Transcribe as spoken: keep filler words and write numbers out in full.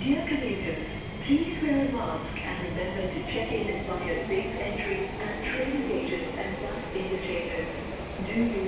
Dear commuters, please wear a mask and remember to check in via safe entry and train gauges and bus indicators. Do use